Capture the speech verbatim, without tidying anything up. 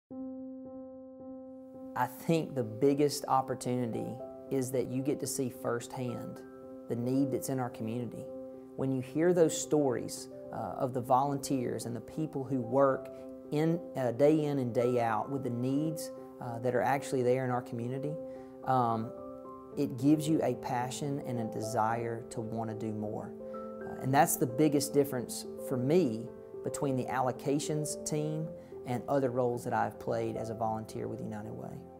I think the biggest opportunity is that you get to see firsthand the need that's in our community. When you hear those stories uh, of the volunteers and the people who work in, uh, day in and day out with the needs uh, that are actually there in our community, um, it gives you a passion and a desire to want to do more. Uh, and that's the biggest difference for me between the Allocations team and other roles that I've played as a volunteer with United Way.